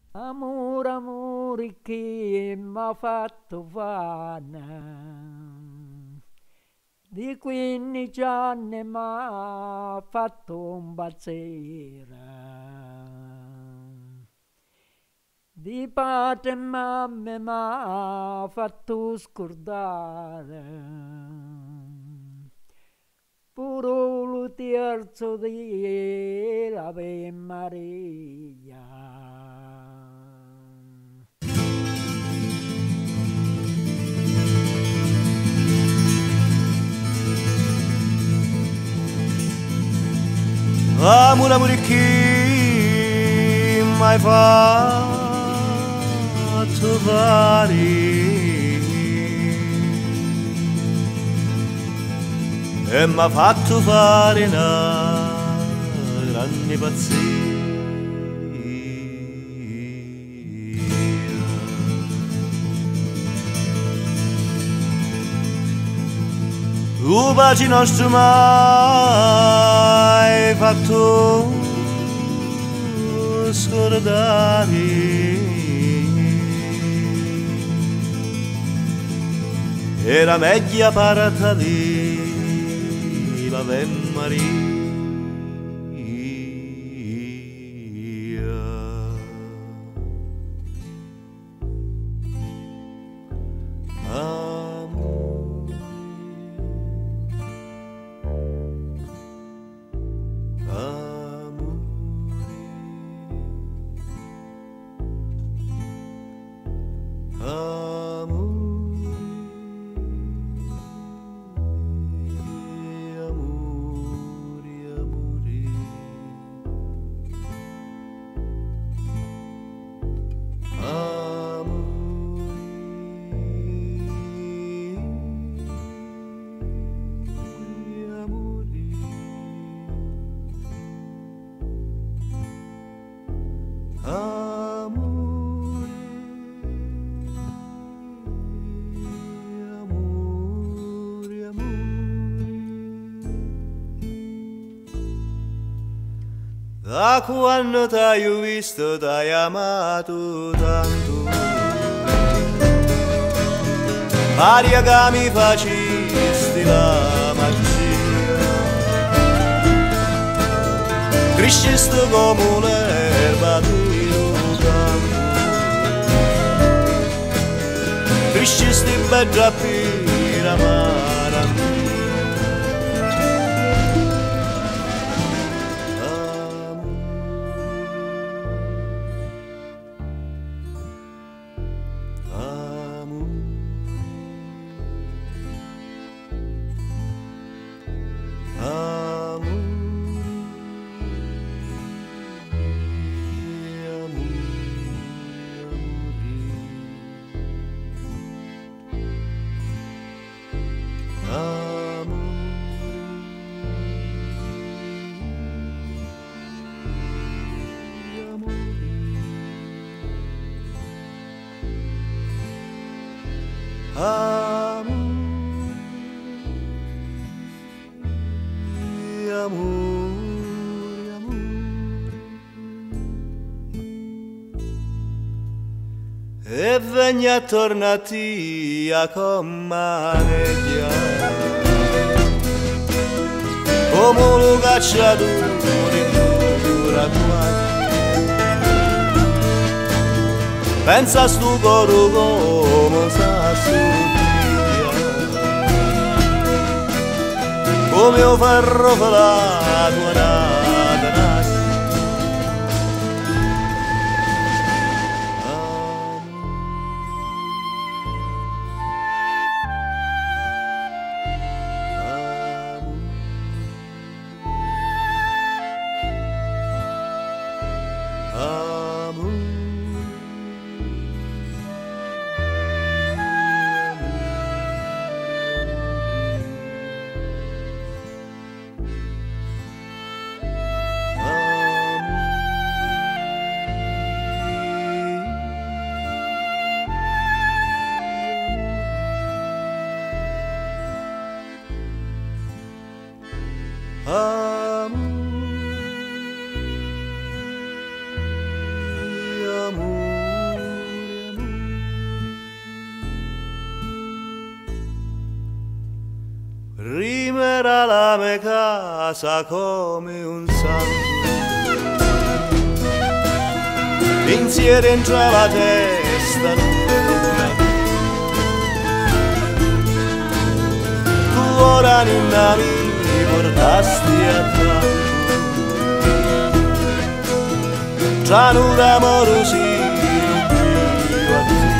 Amore, amore che m'ha fatto vana, di 15 anni m'ha fatto un bazzera, di padre e mamma m'ha fatto scordare, pure lo terzo di l'Ave Maria. Amore, amore che m'hai fatto fare e m'ha fatto fare una grande pazzia. Tu pace nostro mai fatto scordare, era meglio parata lì l'Ave Maria. Da quando t'hai visto t'hai amato tanto, aria che mi facesti la magia, crescesti come l'erba del campo, crescesti bella per amare me. E vegna tornati a commaneggia come un cacciatore in dura pensa stu coro come sa sottiglia come un ferro falato nata. era la mia casa come un santo. Pensieri dentro la testa, tu ora non mi portasti a te. Già non amorosino più a te.